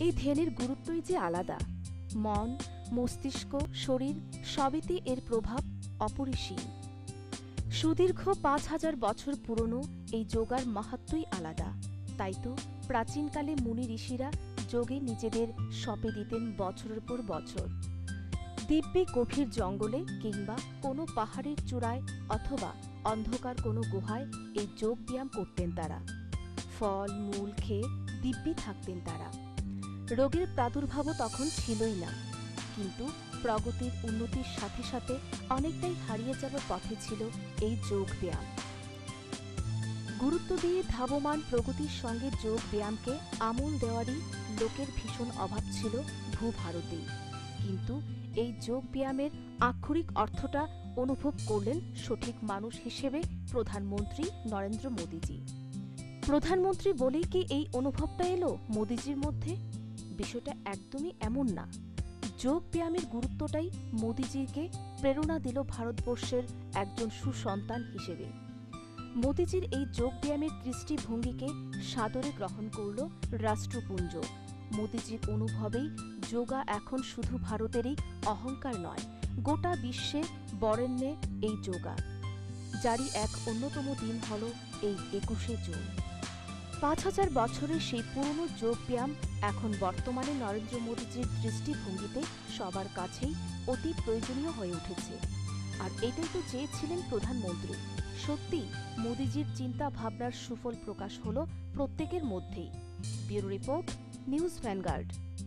এই ধ্যানের গুরুত্বই যে আলাদা। মন, মস্তিষ্ক, শরীর সবেতে এর প্রভাব অপরিসীম। সুদীর্ঘ ৫,০০০ বছর পুরনো এই যোগার মাহাত্ম্যই আলাদা। তাই তো প্রাচীনকালে মুনি ঋষিরা যোগে নিজেদের সঁপে দিতেন বছরের পর বছর। দিব্যি গভীর জঙ্গলে কিংবা কোনো পাহাড়ের চূড়ায় অথবা অন্ধকার কোনো গুহায় এই যোগ ব্যায়াম করতেন তারা। ফল মূল খেয়ে দিব্যি থাকতেন তারা। রোগের প্রাদুর্ভাবও তখন ছিলই না, কিন্তু প্রগতির উন্নতির সাথে সাথে অনেকটাই হারিয়ে যাওয়ার পথে ছিল এই যোগ ব্যায়াম। গুরুত্ব দিয়ে ধাবমান প্রগতির সঙ্গে যোগ ব্যায়ামকে আমল দেওয়ারই লোকের ভীষণ অভাব ছিল ভূভারতেই। কিন্তু এই যোগ ব্যায়ামের আক্ষরিক অর্থটা অনুভব করলেন সঠিক মানুষ হিসেবে প্রধানমন্ত্রী নরেন্দ্র মোদীজি। প্রধানমন্ত্রী বলেই কি এই অনুভবটা এলো মোদীজির মধ্যে? বিষয়টা একদমই এমন না। যোগ ব্যায়ামের গুরুত্বটাই মোদীজিকে প্রেরণা দিল ভারতবর্ষের একজন সুসন্তান হিসেবে। মোদীজির এই যোগ ব্যায়ামের দৃষ্টিভঙ্গিকে সাদরে গ্রহণ করল রাষ্ট্রপুঞ্জ। মোদীজির অনুভবেই যোগা এখন শুধু ভারতেরই অহংকার নয়, গোটা বিশ্বে বরেণ্যে এই যোগা, যারই এক অন্যতম দিন হল এই ২১শে জুন। ৫,০০০ বছরের সেই পুরনো যোগ ব্যায়াম এখন বর্তমানে নরেন্দ্র মোদীজির দৃষ্টিভঙ্গিতে সবার কাছেই অতি প্রয়োজনীয় হয়ে উঠেছে। আর এটাই তো চেয়েছিলেন প্রধানমন্ত্রী। সত্যি মোদীজির চিন্তা ভাবনার সুফল প্রকাশ হল প্রত্যেকের মধ্যেই। Bureau report, news vanguard.